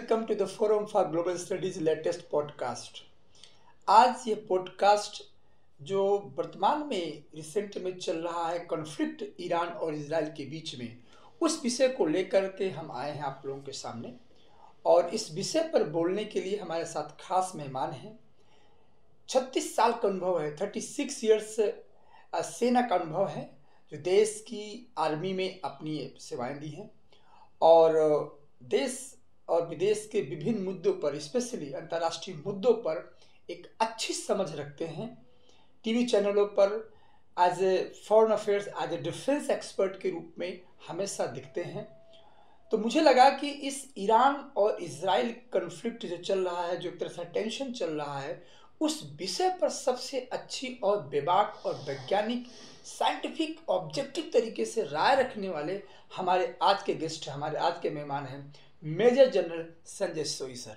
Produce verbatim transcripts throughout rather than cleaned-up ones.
Welcome to the forum for global studies latest podcast. आज ये podcast जो वर्तमान में रिसेंट में चल रहा है कॉन्फ्लिक्ट ईरान और इजराइल के बीच में, उस विषय को लेकर के हम आए हैं आप लोगों के सामने। और इस विषय पर बोलने के लिए हमारे साथ खास मेहमान हैं। छत्तीस साल का अनुभव है, थर्टी सिक्स ईयर्स सेना का अनुभव है, जो देश की आर्मी में अपनी सेवाएं दी हैं और देश और विदेश के विभिन्न मुद्दों पर, स्पेशली अंतर्राष्ट्रीय मुद्दों पर एक अच्छी समझ रखते हैं। टीवी चैनलों पर as a foreign affairs, as a defence expert के रूप में हमेशा दिखते हैं। तो मुझे लगा कि इस ईरान और इजराइल कन्फ्लिक्ट जो चल रहा है, जो एक तरह से टेंशन चल रहा है, उस विषय पर सबसे अच्छी और बेबाक और वैज्ञानिक साइंटिफिक ऑब्जेक्टिव तरीके से राय रखने वाले हमारे आज के गेस्ट, हमारे आज के मेहमान हैं मेजर जनरल संजय सोई सर।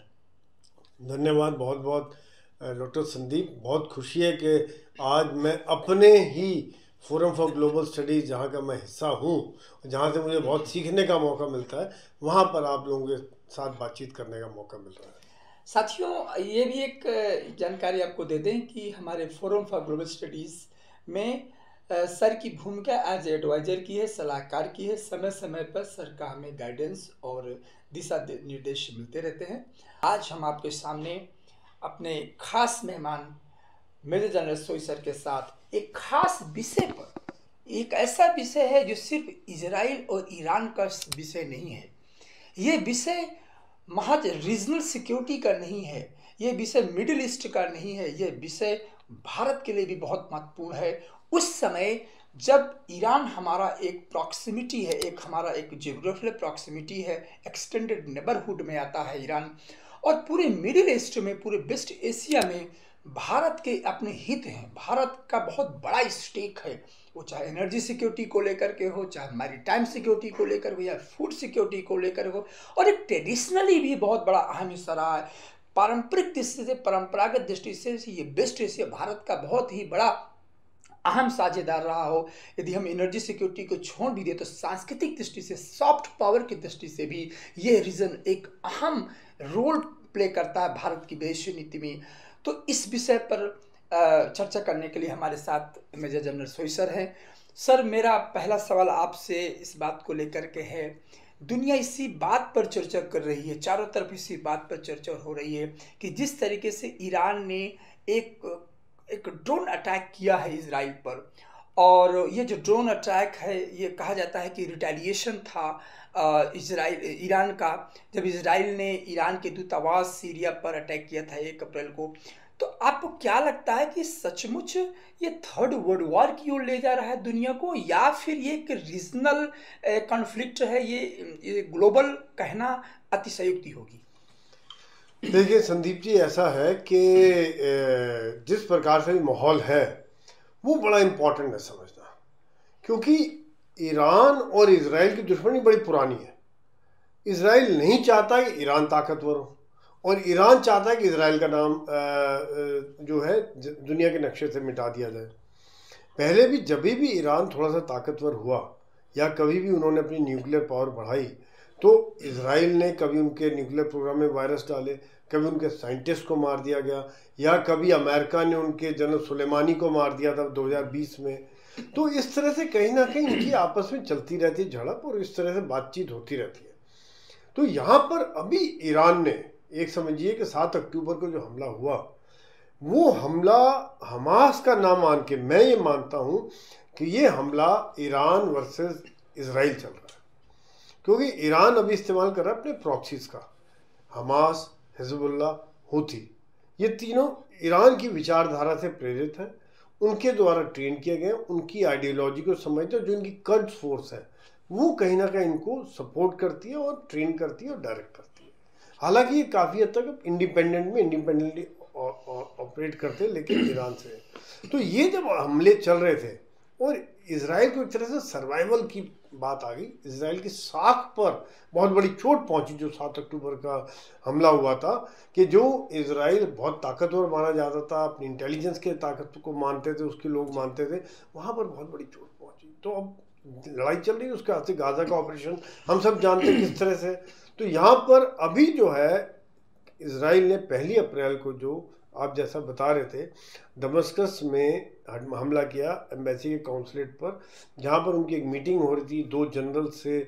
धन्यवाद बहुत बहुत डॉक्टर संदीप। बहुत खुशी है कि आज मैं अपने ही फोरम फॉर ग्लोबल स्टडीज़, जहाँ का मैं हिस्सा हूँ, जहाँ से मुझे बहुत सीखने का मौका मिलता है, वहाँ पर आप लोगों के साथ बातचीत करने का मौका मिल रहा है। साथियों, ये भी एक जानकारी आपको दे दें कि हमारे फोरम फॉर ग्लोबल स्टडीज़ में सर की भूमिका एज एडवाइजर की है, सलाहकार की है। समय समय पर सर का हमें गाइडेंस और दिशा निर्देश मिलते रहते हैं। आज हम आपके सामने अपने खास मेहमान मेजर जनरल सोई सर के साथ एक खास विषय पर, एक ऐसा विषय है जो सिर्फ इजराइल और ईरान का विषय नहीं है। ये विषय महज रीजनल सिक्योरिटी का नहीं है, ये विषय मिडिल ईस्ट का नहीं है, ये विषय भारत के लिए भी बहुत महत्वपूर्ण है। उस समय जब ईरान हमारा एक प्रॉक्सिमिटी है, एक हमारा एक जियोग्राफिकल प्रॉक्सिमिटी है, एक्सटेंडेड नेबरहुड में आता है ईरान, और पूरे मिडिल ईस्ट में, पूरे वेस्ट एशिया में भारत के अपने हित हैं। भारत का बहुत बड़ा स्टेक है, वो चाहे एनर्जी सिक्योरिटी को लेकर के हो, चाहे मैरीटाइम सिक्योरिटी को लेकर हो, या फूड सिक्योरिटी को लेकर हो, और एक ट्रेडिशनली भी बहुत बड़ा अहम हिस्सा रहा है। पारंपरिक दृष्टि से, परंपरागत दृष्टि से ये वेस्ट एशिया भारत का बहुत ही बड़ा अहम साझेदार रहा हो। यदि हम एनर्जी सिक्योरिटी को छोड़ भी दें तो सांस्कृतिक दृष्टि से, सॉफ्ट पावर की दृष्टि से भी ये रीजन एक अहम रोल प्ले करता है भारत की विदेश नीति में। तो इस विषय पर चर्चा करने के लिए हमारे साथ मेजर जनरल सोई सर हैं। सर, मेरा पहला सवाल आपसे इस बात को लेकर के है, दुनिया इसी बात पर चर्चा कर रही है, चारों तरफ इसी बात पर चर्चा हो रही है कि जिस तरीके से ईरान ने एक एक ड्रोन अटैक किया है इजराइल पर, और ये जो ड्रोन अटैक है, ये कहा जाता है कि रिटेलिएशन था इजराइल ईरान का, जब इजराइल ने ईरान के दूतावास सीरिया पर अटैक किया था एक अप्रैल को। तो आपको क्या लगता है कि सचमुच ये थर्ड वर्ल्ड वॉर की ओर ले जा रहा है दुनिया को, या फिर ये एक रीजनल कॉन्फ्लिक्ट है, ये, ये ग्लोबल कहना अतिशयोक्ति होगी? देखिए संदीप जी, ऐसा है कि जिस प्रकार से माहौल है वो बड़ा इम्पोर्टेंट है समझना, क्योंकि ईरान और इजराइल की दुश्मनी बड़ी पुरानी है। इजराइल नहीं चाहता कि ईरान ताकतवर हो, और ईरान चाहता है कि इजराइल का नाम जो है दुनिया के नक्शे से मिटा दिया जाए। पहले भी जब भी ईरान थोड़ा सा ताकतवर हुआ, या कभी भी उन्होंने अपनी न्यूक्लियर पावर बढ़ाई, तो इजराइल ने कभी उनके न्यूक्लियर प्रोग्राम में वायरस डाले, कभी उनके साइंटिस्ट को मार दिया गया, या कभी अमेरिका ने उनके जनरल सुलेमानी को मार दिया था दो हज़ार बीस में। तो इस तरह से कहीं ना कहीं उनकी आपस में चलती रहती है झड़प, और इस तरह से बातचीत होती रहती है। तो यहाँ पर अभी ईरान ने, एक समझिए कि सात अक्टूबर को जो हमला हुआ, वो हमला हमास का नाम मान के, मैं ये मानता हूँ कि ये हमला ईरान वर्सेस इजराइल चल रहा है, क्योंकि ईरान अभी इस्तेमाल कर रहा है अपने प्रॉक्सीज का। हमास, हिजबुल्लाह, हूथी, ये तीनों ईरान की विचारधारा से प्रेरित हैं, उनके द्वारा ट्रेन किए गए, उनकी आइडियोलॉजी को समझते हैं। जो इनकी कर्ज फोर्स है वो कहीं ना कहीं इनको सपोर्ट करती है और ट्रेन करती है और डायरेक्ट करती है। हालांकि ये काफ़ी हद तक इंडिपेंडेंट में इंडिपेंडेंटली ऑपरेट करते हैं, लेकिन ईरान से। तो ये जब हमले चल रहे थे और इजराइल को एक तरह से सर्वाइवल की बात आ गई, इजराइल की साख पर बहुत बड़ी चोट पहुंची जो सात अक्टूबर का हमला हुआ था, कि जो इजराइल बहुत ताकतवर माना जाता था, अपनी इंटेलिजेंस के ताकत को मानते थे, उसके लोग मानते थे, वहाँ पर बहुत बड़ी चोट पहुंची। तो अब लड़ाई चल रही है उसके हाथ से, गाजा का ऑपरेशन हम सब जानते हैं किस तरह से। तो यहाँ पर अभी जो है इजराइल ने पहली अप्रैल को, जो आप जैसा बता रहे थे, दमस्कस में हमला किया एम्बेसी के काउंसलेट पर, जहाँ पर उनकी एक मीटिंग हो रही थी। दो जनरल से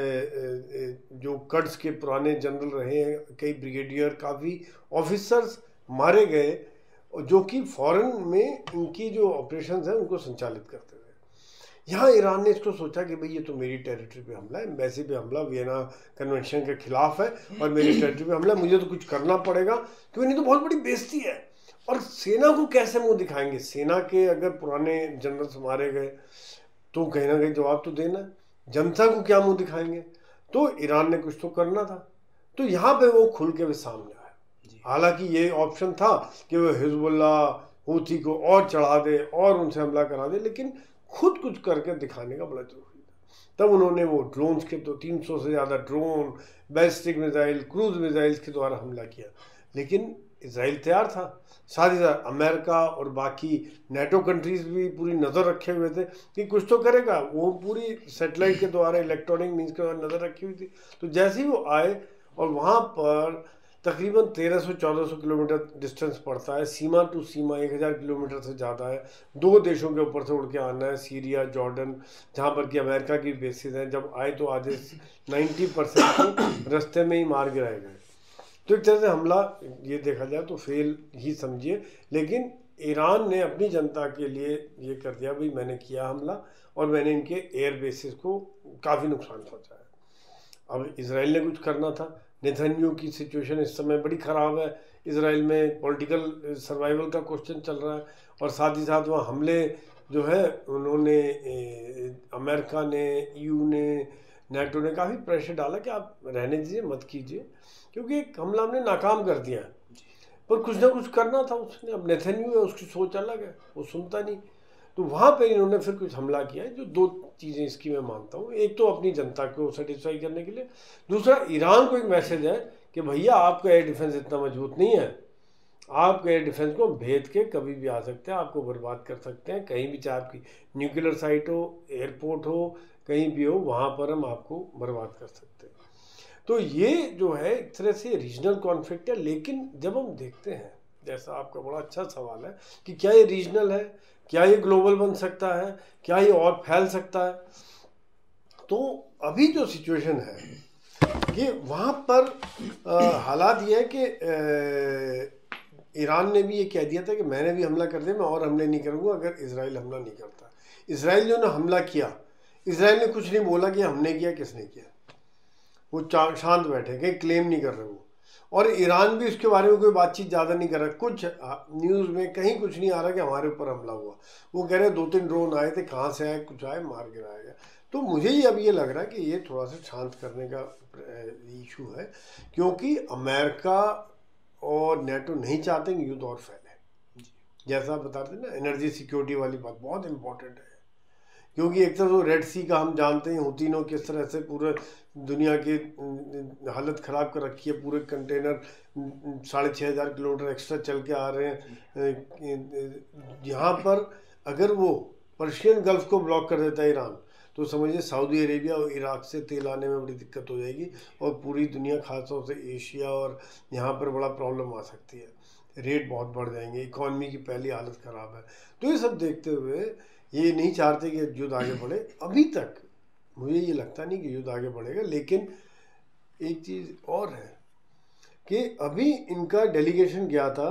जो कर्ड्स के पुराने जनरल रहे हैं, कई ब्रिगेडियर, काफ़ी ऑफिसर्स मारे गए, जो कि फॉरेन में इनकी जो ऑपरेशंस हैं उनको संचालित करते थे। यहाँ ईरान ने इसको सोचा कि भाई ये तो मेरी टेरिटरी पे हमला है, एम्बेसी पे हमला वियना कन्वेंशन के खिलाफ है और मेरी टेरिटरी पे हमला, मुझे तो कुछ करना पड़ेगा क्योंकि नहीं तो बहुत बड़ी बेइज्जती है। और सेना को कैसे मुंह दिखाएंगे? सेना के अगर पुराने जनरल्स मारे गए तो कहीं ना कहीं जवाब तो देना है, जनता को क्या मुंह दिखाएंगे? तो ईरान ने कुछ तो करना था। तो यहाँ पे वो खुल के भी सामने आया। हालांकि ये ऑप्शन था कि वो हिजबुल्ला हूथी को और चढ़ा दे और उनसे हमला करा दे, लेकिन खुद कुछ करके दिखाने का बड़ा जरूरी था। तब उन्होंने वो ड्रोन्स के, तो तीन सौ से ज़्यादा drone, ballistic missile, cruise missiles के द्वारा हमला किया। लेकिन इजराइल तैयार था, साथ ही साथ अमेरिका और बाकी नेटो कंट्रीज भी पूरी नज़र रखे हुए थे कि कुछ तो करेगा। वो पूरी सैटेलाइट के द्वारा, इलेक्ट्रॉनिक मीन्स के द्वारा नज़र रखी हुई थी। तो जैसे ही वो आए, और वहाँ पर तकरीबन तेरह सौ चौदह सौ किलोमीटर डिस्टेंस पड़ता है, सीमा टू सीमा एक हज़ार किलोमीटर से ज़्यादा है। दो देशों के ऊपर से उड़ के आना है, सीरिया, जॉर्डन, जहाँ पर कि अमेरिका की बेसिस हैं। जब आए तो आधे नब्बे परसेंट को रास्ते में ही मार गिराए गए। तो एक तरह से हमला ये देखा जाए तो फेल ही समझिए, लेकिन ईरान ने अपनी जनता के लिए ये कर दिया, भाई मैंने किया हमला और मैंने इनके एयर बेसिस को काफ़ी नुकसान पहुँचाया। अब इजराइल ने कुछ करना था। नेतन्याहू की सिचुएशन इस समय बड़ी ख़राब है, इजराइल में पॉलिटिकल सर्वाइवल का क्वेश्चन चल रहा है, और साथ ही साथ वहाँ हमले जो है उन्होंने, अमेरिका ने, ईयू ने, नेटो ने काफ़ी प्रेशर डाला कि आप रहने दीजिए, मत कीजिए, क्योंकि एक हमला हमने नाकाम कर दिया है। पर कुछ ना कुछ करना था उसने। अब नेतन्याहू है, उसकी सोच अलग है, वो सुनता नहीं। तो वहाँ पे इन्होंने फिर कुछ हमला किया है। जो दो चीज़ें इसकी मैं मानता हूँ, एक तो अपनी जनता को सेटिस्फाई करने के लिए, दूसरा ईरान को एक मैसेज है कि भैया आपका एयर डिफेंस इतना मजबूत नहीं है, आपके एयर डिफेंस को भेद के कभी भी आ सकते हैं, आपको बर्बाद कर सकते हैं, कहीं भी, चाहे आपकी न्यूक्लियर साइट हो, एयरपोर्ट हो, कहीं भी हो, वहाँ पर हम आपको बर्बाद कर सकते हैं। तो ये जो है एक तरह से रीजनल कॉन्फ्लिक्ट है। लेकिन जब हम देखते हैं, जैसा आपका बड़ा अच्छा सवाल है कि क्या ये रीजनल है, क्या ये ग्लोबल बन सकता है, क्या ये और फैल सकता है, तो अभी जो सिचुएशन है कि वहाँ पर हालात ये है कि ईरान ने भी ये कह दिया था कि मैंने भी हमला कर दिया, मैं और हमले नहीं करूँगा अगर इजराइल हमला नहीं करता। इजराइल जो ने हमला किया, इजराइल ने कुछ नहीं बोला कि हमने किया, किसने किया, वो शांत बैठे, कहीं क्लेम नहीं कर रहे वो। और ईरान भी इसके बारे में कोई बातचीत ज़्यादा नहीं कर रहा। कुछ न्यूज़ में कहीं कुछ नहीं आ रहा कि हमारे ऊपर हमला हुआ। वो कह रहे दो तीन ड्रोन आए थे, कहाँ से आए, कुछ आए, मार गिराया गया। तो मुझे ही अब ये लग रहा है कि ये थोड़ा सा शांत करने का इशू है, क्योंकि अमेरिका और नेटो नहीं चाहते कि युद्ध और फैले। जैसा आप बता रहे थे ना, एनर्जी सिक्योरिटी वाली बात बहुत इंपॉर्टेंट है, क्योंकि एक तरफ तो रेड सी का हम जानते हैं, हुतीनों किस तरह से पूरे दुनिया की हालत ख़राब कर रखी है। पूरे कंटेनर साढ़े छः हज़ार किलोमीटर एक्स्ट्रा चल के आ रहे हैं। यहाँ पर अगर वो पर्शियन गल्फ को ब्लॉक कर देता है ईरान, तो समझिए सऊदी अरेबिया और इराक से तेल आने में बड़ी दिक्कत हो जाएगी, और पूरी दुनिया, खासतौर से एशिया और यहाँ पर बड़ा प्रॉब्लम आ सकती है। रेट बहुत बढ़ जाएंगे, इकॉनमी की पहली हालत ख़राब है। तो ये सब देखते हुए ये नहीं चाहते कि युद्ध आगे बढ़े। अभी तक मुझे ये लगता नहीं कि युद्ध आगे बढ़ेगा। लेकिन एक चीज़ और है कि अभी इनका डेलीगेशन गया था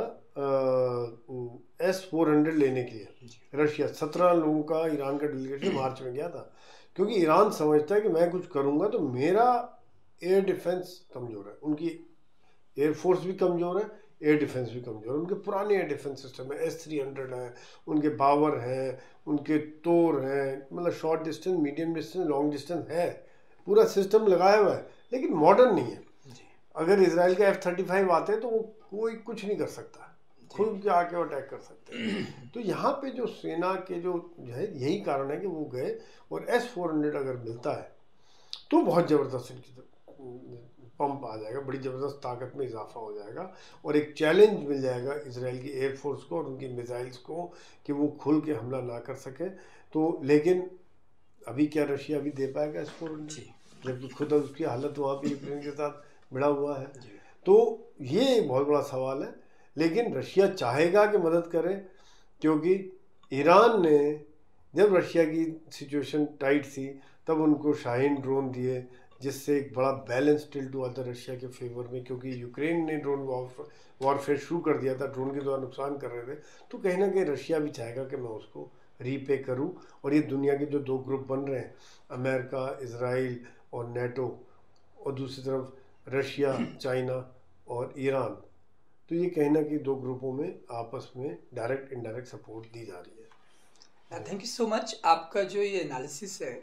एस फोर हंड्रेड लेने के लिए रशिया। सत्रह लोगों का ईरान का डेलीगेशन मार्च में गया था, क्योंकि ईरान समझता है कि मैं कुछ करूँगा तो मेरा एयर डिफेंस कमज़ोर है, उनकी एयरफोर्स भी कमज़ोर है, एयर डिफेंस भी कमज़ोर है। उनके पुराने एयर डिफेंस सिस्टम है, एस थ्री हंड्रेड है, उनके बावर हैं, उनके तोर हैं, मतलब short distance, medium distance, long distance है, पूरा सिस्टम लगाया हुआ है, लेकिन मॉडर्न नहीं है। अगर इसराइल के एफ थर्टी फाइव आते हैं तो वो कोई कुछ नहीं कर सकता, खुद के आके अटैक कर सकते हैं। तो यहाँ पे जो सेना के जो है, यही कारण है कि वो गए, और एस फोर हंड्रेड अगर मिलता है तो बहुत ज़बरदस्त इनकी पंप आ जाएगा, बड़ी ज़बरदस्त ताकत में इजाफा हो जाएगा, और एक चैलेंज मिल जाएगा इसराइल की एयरफोर्स को और उनकी मिसाइल्स को कि वो खुल के हमला ना कर सके। तो लेकिन अभी क्या रशिया अभी दे पाएगा इस फोरन, जबकि खुद उसकी हालत वहाँ पे यूक्रेन के साथ भिड़ा हुआ है। तो ये एक बहुत बड़ा सवाल है, लेकिन रशिया चाहेगा कि मदद करे, क्योंकि ईरान ने जब रशिया की सिचुएशन टाइट थी तब उनको शाहीन ड्रोन दिए, जिससे एक बड़ा बैलेंस टिल्ट हुआ था रशिया के फेवर में, क्योंकि यूक्रेन ने ड्रोन वॉरफेयर शुरू कर दिया था, ड्रोन के द्वारा नुकसान कर रहे थे। तो कहीं ना कहीं रशिया भी चाहेगा कि मैं उसको रीपे करूं। और ये दुनिया के जो दो ग्रुप बन रहे हैं, अमेरिका, इजराइल और नेटो, और दूसरी तरफ रशिया, चाइना और ईरान, तो ये कहीं ना कहीं दो ग्रुपों में आपस में डायरेक्ट इनडायरेक्ट सपोर्ट दी जा रही है। Thank you so much. आपका जो ये एनालिसिस है,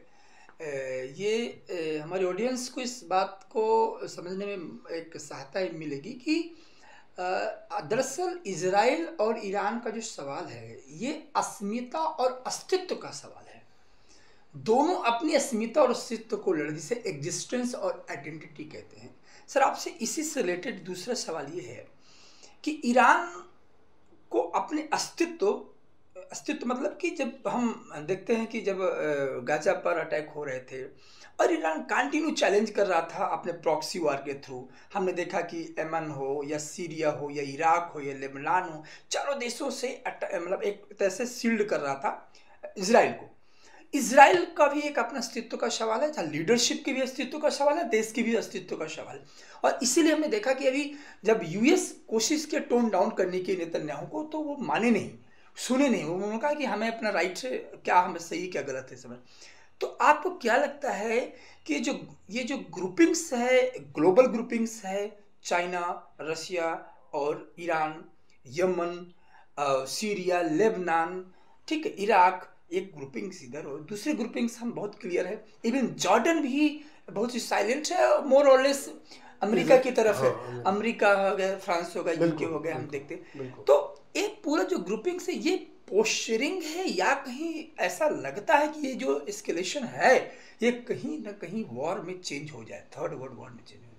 ये हमारे ऑडियंस को इस बात को समझने में एक सहायता मिलेगी कि दरअसल इजराइल और ईरान का जो सवाल है, ये अस्मिता और अस्तित्व का सवाल है। दोनों अपनी अस्मिता और अस्तित्व को लड़, जिसे एग्जिस्टेंस और आइडेंटिटी कहते हैं। सर, आपसे इसी से रिलेटेड दूसरा सवाल ये है कि ईरान को अपने अस्तित्व अस्तित्व मतलब कि जब हम देखते हैं कि जब गाजा पर अटैक हो रहे थे और ईरान कंटिन्यू चैलेंज कर रहा था अपने प्रॉक्सी वार के थ्रू, हमने देखा कि यमन हो या सीरिया हो या इराक हो या लेबनान हो, चारों देशों से मतलब एक तरह से शील्ड कर रहा था इजराइल को। इजराइल का भी एक अपना अस्तित्व का सवाल है, जहाँ लीडरशिप के भी अस्तित्व का सवाल है, देश के भी अस्तित्व का सवाल है। और इसीलिए हमने देखा कि अभी जब यूएस कोशिश किया टोन डाउन करने के नेतन्याहू को, तो वो माने नहीं, सुने नहीं। उन्होंने कहा कि हमें अपना राइट से क्या, हमें सही क्या गलत है समझ। तो आपको क्या लगता है कि जो ये जो ग्रुपिंग्स है, ग्लोबल ग्रुपिंग्स है, चाइना, रशिया और ईरान, यमन, सीरिया, लेबनान, ठीक है, इराक, एक ग्रुपिंग्स इधर और दूसरे ग्रुपिंग्स हम बहुत क्लियर है। इवन जॉर्डन भी बहुत ही साइलेंट है, मोर और लेस अमेरिका की तरफ है। हाँ, अमेरिका हो गया, फ्रांस हो गया, यूके हो गया, हम देखते हैं। तो एक पूरा जो ग्रुपिंग से ये पोस्चरिंग है, या कहीं ऐसा लगता है कि ये जो एस्केलेशन है ये कहीं ना कहीं वॉर में चेंज हो जाए, थर्ड वर्ल्ड वॉर में चेंज हो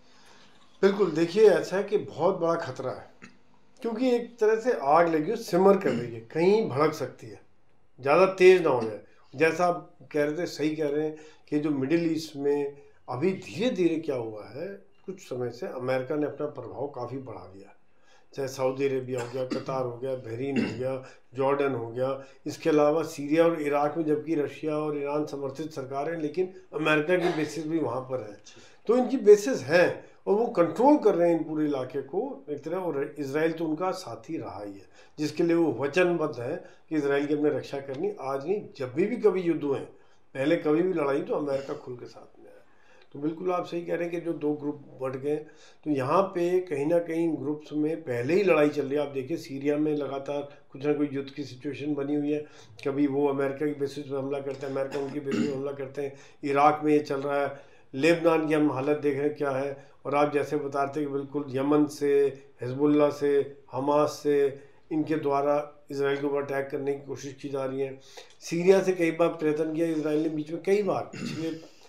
जाए? बिल्कुल, देखिए ऐसा है कि बहुत बड़ा खतरा है, क्योंकि एक तरह से आग लगी हो, सिमर कर रही है, कहीं भड़क सकती है, ज़्यादा तेज ना हो जाए। जैसा आप कह रहे थे, सही कह रहे हैं कि जो मिडिल ईस्ट में अभी धीरे धीरे क्या हुआ है, कुछ समय से अमेरिका ने अपना प्रभाव काफ़ी बढ़ा दिया, चाहे सऊदी अरेबिया हो गया, कतार हो गया, बहरीन हो गया, जॉर्डन हो गया, इसके अलावा सीरिया और इराक में जबकि रशिया और ईरान समर्थित सरकार है, लेकिन अमेरिका की बेसिस भी वहाँ पर है। तो इनकी बेसिस हैं और वो कंट्रोल कर रहे हैं इन पूरे इलाके को एक तरह। और इजराइल तो उनका साथी रहा ही है, जिसके लिए वो वचनबद्ध है कि इजराइल की अपने रक्षा करनी। आज नहीं, जब भी भी कभी युद्ध हुए, पहले कभी भी लड़ाई, तो अमेरिका खुल के साथ में है। तो बिल्कुल आप सही कह रहे हैं कि जो दो ग्रुप बढ़ गए, तो यहाँ पे कहीं ना कहीं ग्रुप्स में पहले ही लड़ाई चल रही है। आप देखिए सीरिया में लगातार कुछ ना कुछ युद्ध की सिचुएशन बनी हुई है, कभी वो अमेरिका की बेसिस पर हमला करते हैं, अमेरिका उनकी बेसिस पर हमला करते हैं। इराक में ये चल रहा है, लेबनान की हम हालत देख रहे हैं क्या है। और आप जैसे बताते हैं कि बिल्कुल यमन से, हिजबुल्लाह से, हमास से, इनके द्वारा इजराइल के ऊपर अटैक करने की कोशिश की जा रही है। सीरिया से कई बार प्रयत्न किया इजराइल ने, बीच में कई बार पिछले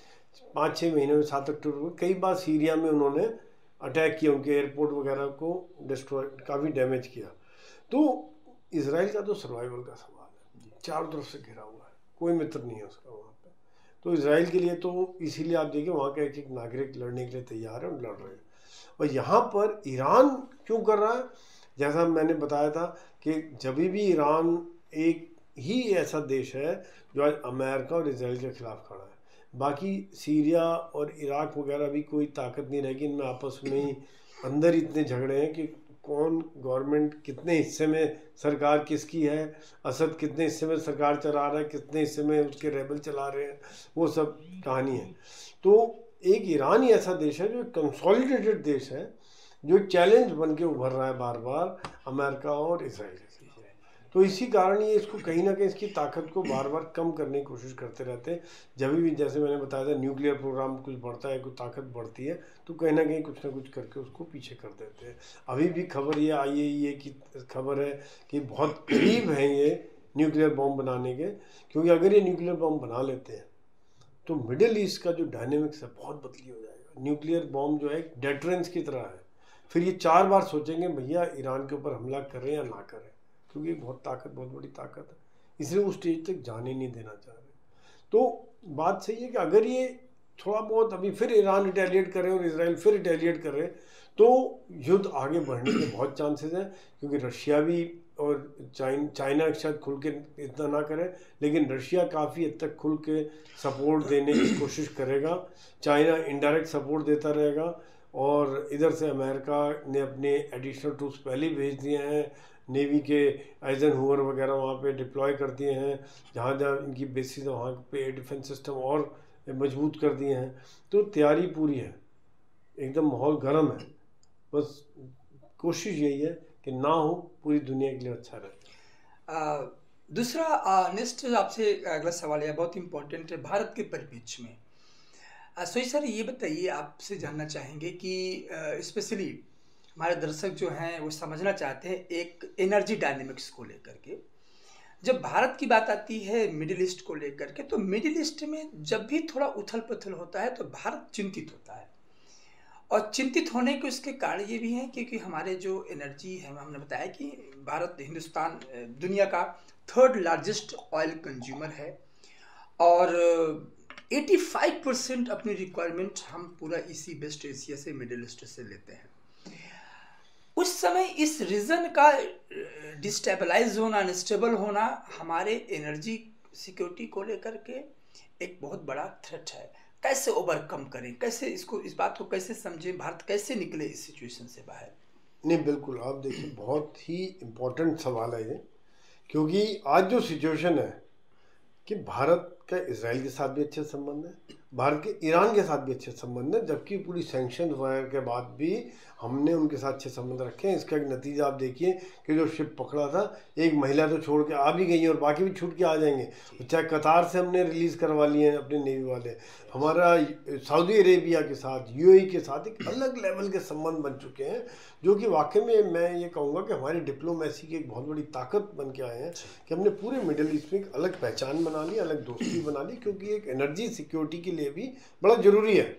पाँच छः महीने में, सात अक्टूबर को कई बार सीरिया में उन्होंने अटैक किया, उनके एयरपोर्ट वगैरह को डिस्ट्रॉय, काफ़ी डैमेज किया। तो इजराइल का तो सर्वाइवल का सवाल है, चारों तरफ से घिरा हुआ है, कोई मित्र नहीं है उसका वहाँ पे। तो इजराइल के लिए तो इसीलिए आप देखिए वहाँ का एक एक नागरिक लड़ने के लिए तैयार है और लड़ रहे हैं। और यहाँ पर ईरान क्यों कर रहा है, जैसा मैंने बताया था कि जब भी ईरान एक ही ऐसा देश है जो आज अमेरिका और इजराइल के खिलाफ खड़ा है। बाकी सीरिया और इराक वगैरह भी कोई ताकत नहीं रहेगी, इनमें आपस में ही अंदर इतने झगड़े हैं कि कौन गवर्नमेंट कितने हिस्से में सरकार किसकी है, असद कितने हिस्से में सरकार चला रहा है, कितने हिस्से में उसके रेबल चला रहे हैं, वो सब कहानी है। तो एक ईरान ही ऐसा देश है जो एक कंसोलिडेटेड देश है, जो एक चैलेंज बन के उभर रहा है बार बार अमेरिका और इजराइल। तो इसी कारण ये इसको कहीं ना कहीं इसकी ताकत को बार बार कम करने की कोशिश करते रहते हैं। जब भी, जैसे मैंने बताया था, न्यूक्लियर प्रोग्राम कुछ बढ़ता है, कुछ ताकत बढ़ती है, तो कहीं ना कहीं कुछ ना कुछ करके उसको पीछे कर देते हैं। अभी भी खबर ये आई है, ये की खबर है कि बहुत करीब हैं ये न्यूक्लियर बॉम्ब बनाने के, क्योंकि अगर ये न्यूक्लियर बॉम्ब बना लेते हैं तो मिडिल ईस्ट का जो डायनेमिक्स है बहुत बदली हो जाएगा। न्यूक्लियर बॉम्ब जो है एक डेटरेंस की तरह है, फिर ये चार बार सोचेंगे भैया ईरान के ऊपर हमला करें या ना करें, क्योंकि बहुत ताकत, बहुत बड़ी ताकत है, इसलिए उस स्टेज तक जाने नहीं देना चाह रहे। तो बात सही है कि अगर ये थोड़ा बहुत अभी फिर ईरान रिटेलिएट करे और इसराइल फिर रिटेलिएट करे तो युद्ध आगे बढ़ने के बहुत चांसेस हैं, क्योंकि रशिया भी और चाइन चाइना शायद खुल के इतना ना करे, लेकिन रशिया काफ़ी हद तक खुल के सपोर्ट देने की कोशिश करेगा। चाइना इनडायरेक्ट सपोर्ट देता रहेगा, और इधर से अमेरिका ने अपने एडिशनल ट्रूप्स पहले ही भेज दिए हैं, नेवी के आइजनहोवर वगैरह वहाँ पे डिप्लॉय कर दिए हैं, जहाँ जहाँ इनकी बेसिस है वहाँ पे डिफेंस सिस्टम और मजबूत कर दिए हैं। तो तैयारी पूरी है, एकदम माहौल गर्म है, बस कोशिश यही है कि ना हो, पूरी दुनिया के लिए अच्छा रहे। आ, दूसरा नेक्स्ट आपसे अगला सवाल है, बहुत इम्पोर्टेंट है भारत के परिप्रेक्ष्य में। सोई सर ये बताइए, आपसे जानना चाहेंगे कि स्पेशली हमारे दर्शक जो हैं वो समझना चाहते हैं एक एनर्जी डायनेमिक्स को लेकर के। जब भारत की बात आती है मिडिल ईस्ट को लेकर के, तो मिडिल ईस्ट में जब भी थोड़ा उथल पुथल होता है तो भारत चिंतित होता है, और चिंतित होने के उसके कारण ये भी हैं क्योंकि हमारे जो एनर्जी है, हमने बताया कि भारत हिंदुस्तान दुनिया का थर्ड लार्जेस्ट ऑयल कंज्यूमर है, और पचासी परसेंट अपनी रिक्वायरमेंट हम पूरा इसी वेस्ट एशिया से, मिडिल ईस्ट से लेते हैं। उस समय इस रीजन का डिस्टेबलाइज होना, अनस्टेबल होना हमारे एनर्जी सिक्योरिटी को लेकर के एक बहुत बड़ा थ्रेट है। कैसे ओवरकम करें, कैसे इसको, इस बात को कैसे समझें, भारत कैसे निकले इस सिचुएशन से बाहर? नहीं, बिल्कुल, आप देखिए बहुत ही इम्पोर्टेंट सवाल है ये, क्योंकि आज जो सिचुएशन है कि भारत का इजराइल के साथ भी अच्छे संबंध है, भारत के ईरान के साथ भी अच्छे संबंध है, जबकि पूरी सैंक्शन वगैरह के बाद भी हमने उनके साथ अच्छे संबंध रखे हैं। इसका एक नतीजा आप देखिए कि जो शिप पकड़ा था, एक महिला तो छोड़ के आ भी गई है और बाकी भी छूट के आ जाएंगे। चाहे कतार से हमने रिलीज़ करवा लिए हैं अपने नेवी वाले, हमारा सऊदी अरेबिया के साथ, यूएई के साथ एक अलग लेवल के संबंध बन चुके हैं, जो कि वाकई में मैं ये कहूँगा कि हमारी डिप्लोमेसी की एक बहुत बड़ी ताकत बन के आए हैं कि हमने पूरे मिडिल ईस्ट में एक अलग पहचान बना ली, अलग दोस्ती बना ली, क्योंकि एक एनर्जी सिक्योरिटी के लिए भी बड़ा ज़रूरी है।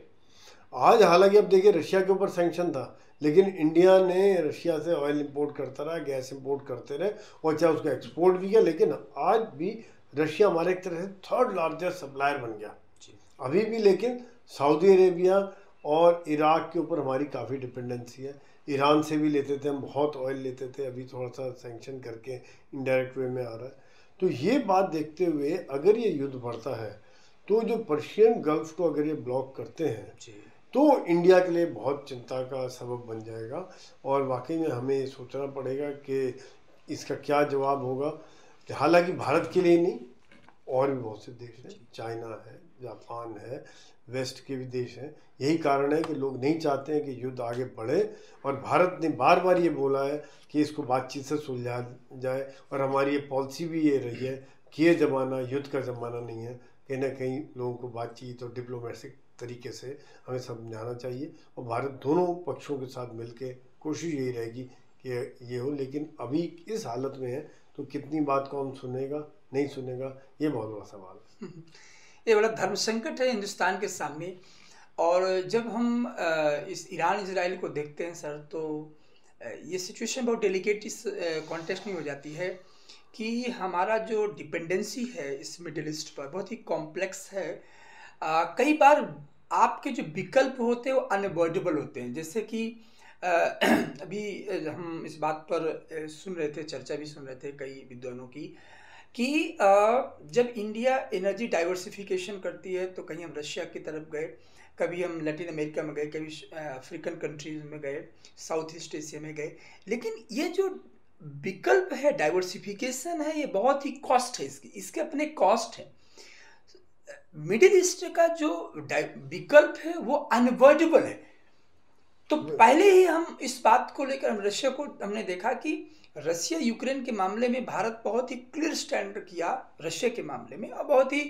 आज हालांकि अब देखिए रशिया के ऊपर सैंक्शन था, लेकिन इंडिया ने रशिया से ऑयल इंपोर्ट करता रहा, गैस इंपोर्ट करते रहे, और चाहे उसका एक्सपोर्ट भी किया, लेकिन आज भी रशिया हमारे एक तरह से थर्ड लार्जेस्ट सप्लायर बन गया अभी भी। लेकिन सऊदी अरेबिया और इराक के ऊपर हमारी काफ़ी डिपेंडेंसी है। ईरान से भी लेते थे हम, बहुत ऑयल लेते थे, अभी थोड़ा सा सैंक्शन करके इनडायरेक्ट वे में आ रहा है। तो ये बात देखते हुए अगर ये युद्ध बढ़ता है तो जो पर्शियन गल्फ को अगर ये ब्लॉक करते हैं तो इंडिया के लिए बहुत चिंता का सबब बन जाएगा, और वाकई में हमें सोचना पड़ेगा कि इसका क्या जवाब होगा। हालांकि भारत के लिए नहीं, और भी बहुत से देश हैं, चाइना है, जापान है, वेस्ट के भी देश हैं। यही कारण है कि लोग नहीं चाहते हैं कि युद्ध आगे बढ़े, और भारत ने बार बार ये बोला है कि इसको बातचीत से सुलझा जाए, और हमारी ये पॉलिसी भी ये रही है कि ये ज़माना युद्ध का ज़माना नहीं है। कहीं ना कहीं लोगों को बातचीत और डिप्लोमेटिक तरीके से हमें समझाना चाहिए, और भारत दोनों पक्षों के साथ मिलके कोशिश यही रहेगी कि ये हो। लेकिन अभी इस हालत में है तो कितनी बात कौन सुनेगा, नहीं सुनेगा, ये बहुत बड़ा सवाल है। ये बड़ा धर्म संकट है हिंदुस्तान के सामने। और जब हम इस ईरान इजराइल को देखते हैं सर, तो ये सिचुएशन बहुत डेलिकेट इस कॉन्टेक्स्ट में हो जाती है कि हमारा जो डिपेंडेंसी है इस मिडिल ईस्ट पर बहुत ही कॉम्प्लेक्स है। आ, कई बार आपके जो विकल्प होते हैं वो अनअवॉइडेबल होते हैं। जैसे कि आ, अभी हम इस बात पर सुन रहे थे, चर्चा भी सुन रहे थे कई विद्वानों की, कि आ, जब इंडिया एनर्जी डाइवर्सिफिकेशन करती है तो कहीं हम रशिया की तरफ गए, कभी हम लैटिन अमेरिका में गए, कभी अफ्रीकन कंट्रीज में गए, साउथ ईस्ट एशिया में गए। लेकिन ये जो विकल्प है, डाइवर्सिफिकेशन है, ये बहुत ही कॉस्ट है, इसकी इसके अपने कॉस्ट है। मिडिल ईस्ट का जो विकल्प है वो अनअवॉइडेबल है। तो पहले ही हम इस बात को लेकर, हम रशिया को हमने देखा कि रशिया यूक्रेन के मामले में भारत बहुत ही क्लियर स्टैंड किया रशिया के मामले में, और बहुत ही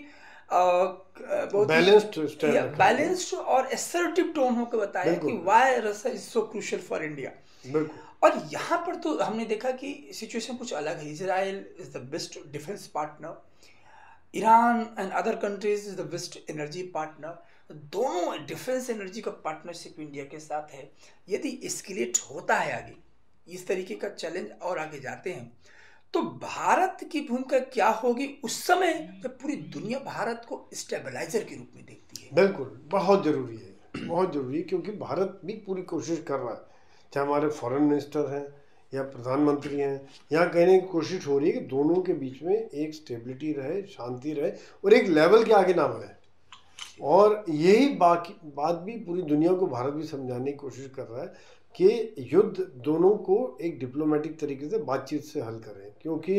बैलेंस्ड बैलेंस्ड और असर्टिव टोन होकर बताया कि why Russia is so crucial for India. और यहाँ पर तो हमने देखा कि सिचुएशन कुछ अलग है। Israel is the best defence partner, Iran and other countries is the best energy partner. दोनों डिफेंस एनर्जी का पार्टनरशिप इंडिया के साथ है। यदि एस्केलेट होता है आगे, इस तरीके का चैलेंज और आगे जाते हैं, तो भारत की भूमिका क्या होगी उस समय जब पूरी दुनिया भारत को स्टेबलाइजर के रूप में देखती है? बिल्कुल, बहुत ज़रूरी है, बहुत ज़रूरी है, क्योंकि भारत भी पूरी कोशिश कर रहा है, चाहे हमारे फॉरेन मिनिस्टर हैं या प्रधानमंत्री हैं, यहाँ कहने की कोशिश हो रही है कि दोनों के बीच में एक स्टेबिलिटी रहे, शांति रहे और एक लेवल के आगे ना बढ़े। और यही बाकी बात भी पूरी दुनिया को भारत भी समझाने की कोशिश कर रहा है कि युद्ध दोनों को एक डिप्लोमेटिक तरीके से बातचीत से हल करें। क्योंकि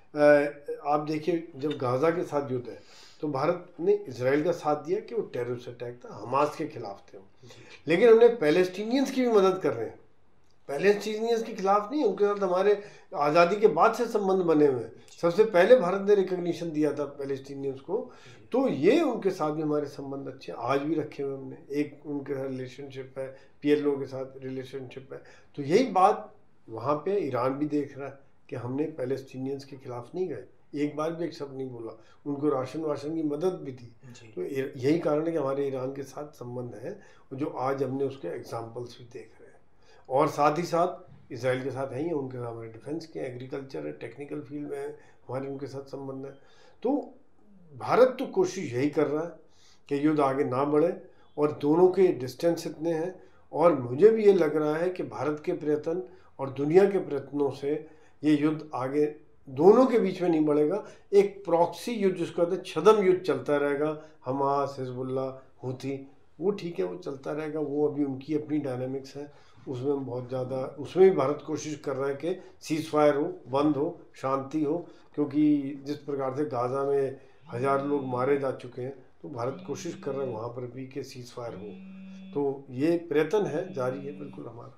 आप देखिए, जब गाज़ा के साथ युद्ध है तो भारत ने इजराइल का साथ दिया कि वो टेररिस्ट अटैक था, हमास के खिलाफ थे, लेकिन हमने पैलेस्टीनियंस की भी मदद कर रहे हैं। पैलेस्टीनियंस के खिलाफ नहीं, उनके साथ हमारे आज़ादी के बाद से संबंध बने हुए हैं। सबसे पहले भारत ने रिकॉग्निशन दिया था पैलेस्टीनियंस को, तो ये उनके साथ भी हमारे संबंध अच्छे आज भी रखे हुए हमने। एक उनके साथ रिलेशनशिप है, पीएलओ के साथ रिलेशनशिप है। तो यही बात वहाँ पे ईरान भी देख रहा है कि हमने पैलेस्टीनियंस के खिलाफ नहीं गए, एक बार भी एक शब्द नहीं बोला, उनको राशन वाशन की मदद भी दी। तो यही कारण है कि हमारे ईरान के साथ संबंध है, जो आज हमने उसके एग्जाम्पल्स भी देख रहे हैं। और साथ ही साथ इसराइल के साथ है ही, उनके साथ हमारे डिफेंस के, एग्रीकल्चर है, टेक्निकल फील्ड में है, हमारे उनके साथ संबंध है। तो भारत तो कोशिश यही कर रहा है कि युद्ध आगे ना बढ़े, और दोनों के डिस्टेंस इतने हैं। और मुझे भी ये लग रहा है कि भारत के प्रयत्न और दुनिया के प्रयत्नों से ये युद्ध आगे दोनों के बीच में नहीं बढ़ेगा। एक प्रॉक्सी युद्ध जिसको कहते हैं, छद्म युद्ध चलता रहेगा, हमास, हिजबुल्ला, हूथी, वो ठीक है, वो चलता रहेगा। वो अभी उनकी अपनी डायनामिक्स है, उसमें बहुत ज़्यादा, उसमें भी भारत कोशिश कर रहा है कि सीज़ फायर हो, बंद हो, शांति हो। क्योंकि जिस प्रकार से गाज़ा में हज़ार लोग मारे जा चुके हैं, तो भारत कोशिश कर रहा है वहाँ पर भी कि सीज़ फायर हो। तो ये प्रयत्न है, जारी है बिल्कुल हमारा।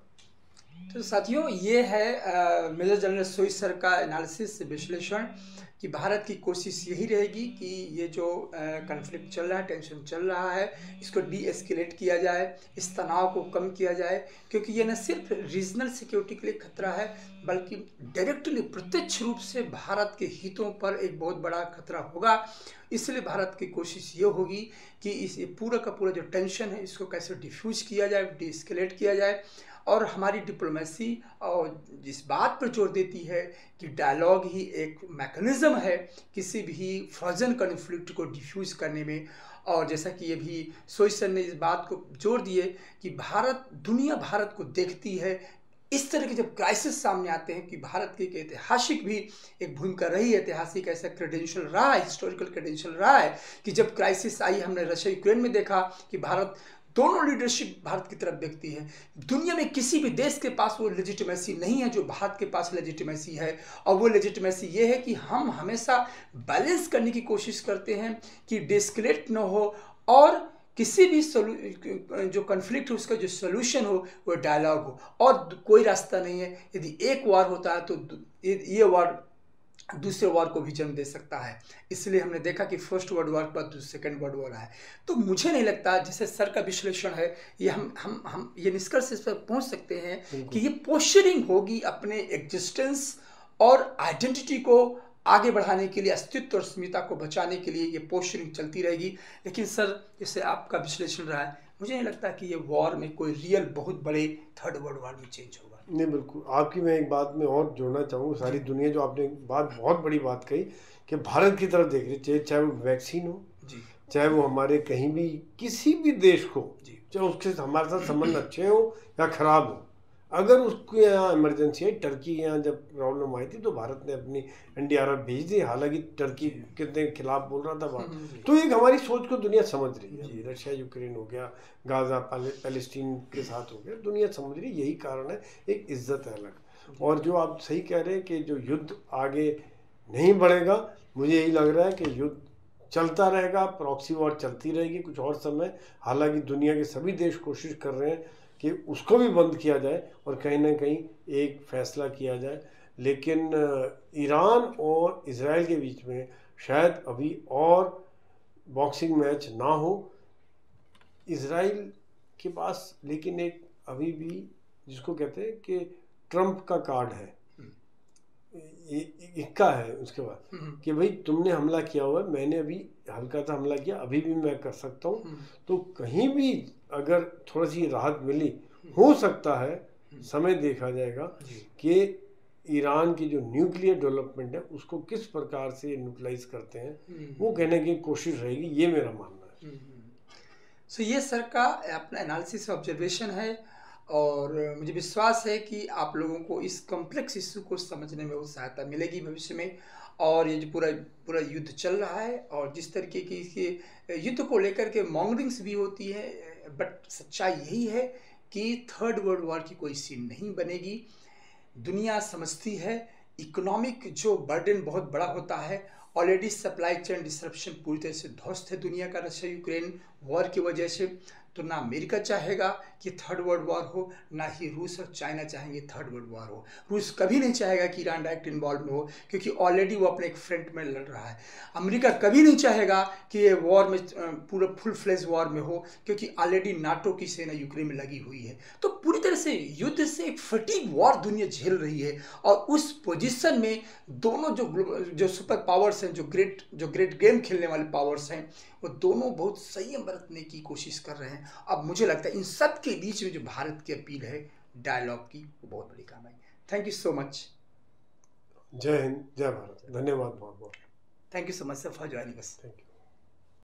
तो साथियों, ये है मेजर जनरल सोई सर का एनालिसिस, विश्लेषण, कि भारत की कोशिश यही रहेगी कि ये जो कन्फ्लिक्ट चल रहा है, टेंशन चल रहा है, इसको डी एस्केलेट किया जाए, इस तनाव को कम किया जाए। क्योंकि ये न सिर्फ रीजनल सिक्योरिटी के लिए खतरा है, बल्कि डायरेक्टली, प्रत्यक्ष रूप से भारत के हितों पर एक बहुत बड़ा खतरा होगा। इसलिए भारत की कोशिश ये होगी कि इस पूरा का पूरा जो टेंशन है, इसको कैसे डिफ्यूज किया जाए, डी एस्केलेट किया जाए। और हमारी डिप्लोमेसी और जिस बात पर जोर देती है कि डायलॉग ही एक मैकेनिज़्म है किसी भी फ्रोजन कॉन्फ्लिक्ट को डिफ्यूज़ करने में। और जैसा कि ये भी सोई सर ने इस बात को जोर दिए कि भारत, दुनिया भारत को देखती है। इस तरह के जब क्राइसिस सामने आते हैं कि भारत की एक ऐतिहासिक भी एक भूमिका रही है, ऐतिहासिक ऐसा क्रेडेंशियल रहा है, हिस्टोरिकल क्रेडेंशियल रहा है कि जब क्राइसिस आई, हमने रशिया यूक्रेन में देखा कि भारत, दोनों लीडरशिप भारत की तरफ देखती है। दुनिया में किसी भी देश के पास वो लेजिटिमेसी नहीं है जो भारत के पास लेजिटिमेसी है। और वो लेजिटिमेसी ये है कि हम हमेशा बैलेंस करने की कोशिश करते हैं कि डिस्कलेट न हो, और किसी भी जो कन्फ्लिक्ट है उसका जो सोल्यूशन हो वो डायलॉग हो, और कोई रास्ता नहीं है। यदि एक वार होता है तो ये वार दूसरे वार को भी जन्म दे सकता है। इसलिए हमने देखा कि फर्स्ट वर्ल्ड वॉर के बाद सेकेंड वर्ल्ड वॉर है। तो मुझे नहीं लगता, जैसे सर का विश्लेषण है, ये हम हम हम ये निष्कर्ष इस पर पहुंच सकते हैं कि ये पोस्चरिंग होगी अपने एग्जिस्टेंस और आइडेंटिटी को आगे बढ़ाने के लिए, अस्तित्व और अस्मिता को बचाने के लिए ये पोस्चरिंग चलती रहेगी। लेकिन सर, जैसे आपका विश्लेषण रहा है, मुझे नहीं लगता कि ये वॉर में कोई रियल बहुत बड़े थर्ड वर्ल्ड वॉर में चेंज होगा। नहीं, बिल्कुल। आपकी मैं एक बात में और जोड़ना चाहूँगा, सारी दुनिया जो आपने बात, बहुत बड़ी बात कही कि भारत की तरफ देख रही, चाहे चाहे वो वैक्सीन हो जी, चाहे वो हमारे कहीं भी किसी भी देश को, चाहे उसके हमारे साथ संबंध अच्छे हो या खराब हो, अगर उसके यहाँ इमरजेंसी है, टर्की के यहाँ जब प्रॉब्लम आई थी तो भारत ने अपनी एनडीआरएफ भेज दी। हालांकि टर्की कितने खिलाफ बोल रहा था बात, तो एक हमारी सोच को दुनिया समझ रही है। रशिया यूक्रेन हो गया, गाजा पैलेस्टीन के साथ हो गया, दुनिया समझ रही है। यही कारण है, एक इज्जत है अलग। और जो आप सही कह रहे हैं कि जो युद्ध आगे नहीं बढ़ेगा, मुझे यही लग रहा है कि युद्ध चलता रहेगा, प्रॉक्सी वॉर चलती रहेगी कुछ और समय। हालांकि दुनिया के सभी देश कोशिश कर रहे हैं कि उसको भी बंद किया जाए और कहीं ना कहीं एक फैसला किया जाए। लेकिन ईरान और इजराइल के बीच में शायद अभी और बॉक्सिंग मैच ना हो। इजराइल के पास लेकिन एक अभी भी, जिसको कहते हैं कि ट्रम्प का कार्ड है, इक्का है उसके बाद कि भाई तुमने हमला किया हुआ है, मैंने अभी हल्का सा हमला किया, अभी भी मैं कर सकता हूँ। तो कहीं भी अगर थोड़ी सी राहत मिली, हो सकता है, समय देखा जाएगा कि ईरान की जो न्यूक्लियर डेवलपमेंट है उसको किस प्रकार से न्यूट्रलाइज करते हैं वो कहने की कोशिश रहेगी, ये मेरा मानना है। सो so, ये सर का अपना एनालिसिस ऑब्जर्वेशन है और मुझे विश्वास है कि आप लोगों को इस कॉम्प्लेक्स इशू को समझने में वो सहायता मिलेगी भविष्य में। और ये जो पूरा पूरा युद्ध चल रहा है और जिस तरीके की इसके युद्ध को लेकर के मॉन्गरिंग्स भी होती है, बट सच्चाई यही है कि थर्ड वर्ल्ड वॉर की कोई सीन नहीं बनेगी। दुनिया समझती है इकोनॉमिक जो बर्डन बहुत बड़ा होता है, ऑलरेडी सप्लाई चेन डिसरप्शन पूरी तरह से ध्वस्त है दुनिया का रशिया यूक्रेन वॉर की वजह से। तो ना अमेरिका चाहेगा कि थर्ड वर्ल्ड वॉर हो, ना ही रूस और चाइना चाहेंगे थर्ड वर्ल्ड वॉर हो। रूस कभी नहीं चाहेगा कि ईरान डायरेक्ट इन्वॉल्व में हो, क्योंकि ऑलरेडी वो अपने एक फ्रंट में लड़ रहा है। अमेरिका कभी नहीं चाहेगा कि ये वॉर में पूरा फुल फ्लेज वॉर में हो, क्योंकि ऑलरेडी नाटो की सेना यूक्रेन में लगी हुई है। तो पूरी तरह से युद्ध से एक फटीग वॉर दुनिया झेल रही है और उस पोजीशन में दोनों जो जो सुपर पावर्स हैं, जो ग्रेट जो ग्रेट गेम खेलने वाले पावर्स हैं, वो दोनों बहुत संयम बरतने की कोशिश कर रहे हैं। अब मुझे लगता है इन सब के बीच में जो भारत की अपील है डायलॉग की, वो बहुत बड़ी काम है। Thank you so much. जय हिंद, जय भारत। धन्यवाद बहुत बहुत। Thank you so much sir for joining us. Thank you.